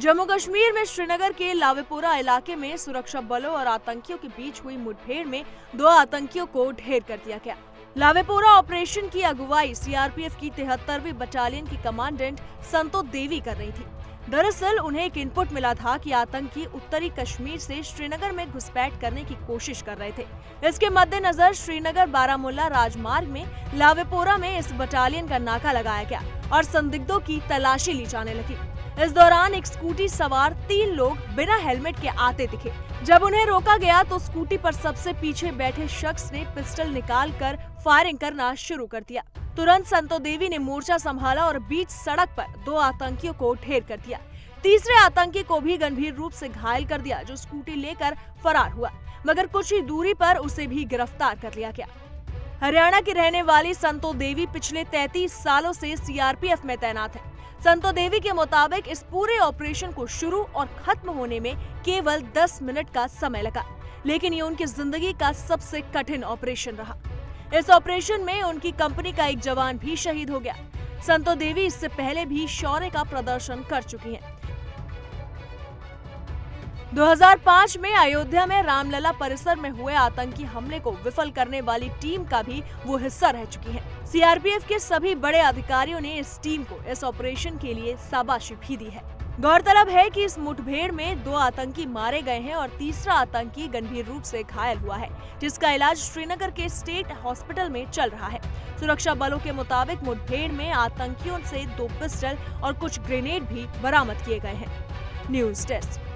जम्मू कश्मीर में श्रीनगर के लावेपुरा इलाके में सुरक्षा बलों और आतंकियों के बीच हुई मुठभेड़ में 2 आतंकियों को ढेर कर दिया गया। लावेपुरा ऑपरेशन की अगुवाई सीआरपीएफ की 73वीं बटालियन की कमांडेंट संतो देवी कर रही थी। दरअसल उन्हें एक इनपुट मिला था कि आतंकी उत्तरी कश्मीर से श्रीनगर में घुसपैठ करने की कोशिश कर रहे थे। इसके मद्देनजर श्रीनगर बारामुल्ला राजमार्ग में लावेपुरा में इस बटालियन का नाका लगाया गया और संदिग्धों की तलाशी ली जाने लगी। इस दौरान एक स्कूटी सवार 3 लोग बिना हेलमेट के आते दिखे। जब उन्हें रोका गया तो स्कूटी पर सबसे पीछे बैठे शख्स ने पिस्टल निकालकर फायरिंग करना शुरू कर दिया। तुरंत संतो देवी ने मोर्चा संभाला और बीच सड़क पर 2 आतंकियों को ढेर कर दिया। तीसरे आतंकी को भी गंभीर रूप से घायल कर दिया, जो स्कूटी लेकर फरार हुआ, मगर कुछ ही दूरी पर उसे भी गिरफ्तार कर लिया गया। हरियाणा की रहने वाली संतो देवी पिछले 33 सालों से सीआरपीएफ में तैनात है। संतो देवी के मुताबिक इस पूरे ऑपरेशन को शुरू और खत्म होने में केवल 10 मिनट का समय लगा, लेकिन ये उनकी जिंदगी का सबसे कठिन ऑपरेशन रहा। इस ऑपरेशन में उनकी कंपनी का एक जवान भी शहीद हो गया। संतो देवी इससे पहले भी शौर्य का प्रदर्शन कर चुकी हैं। 2005 में अयोध्या में रामलला परिसर में हुए आतंकी हमले को विफल करने वाली टीम का भी वो हिस्सा रह चुकी हैं। सीआरपीएफ के सभी बड़े अधिकारियों ने इस टीम को इस ऑपरेशन के लिए शाबाशी भी दी है। गौरतलब है कि इस मुठभेड़ में 2 आतंकी मारे गए हैं और तीसरा आतंकी गंभीर रूप से घायल हुआ है, जिसका इलाज श्रीनगर के स्टेट हॉस्पिटल में चल रहा है। सुरक्षा बलों के मुताबिक मुठभेड़ में आतंकियों से 2 पिस्टल और कुछ ग्रेनेड भी बरामद किए गए हैं। News desk.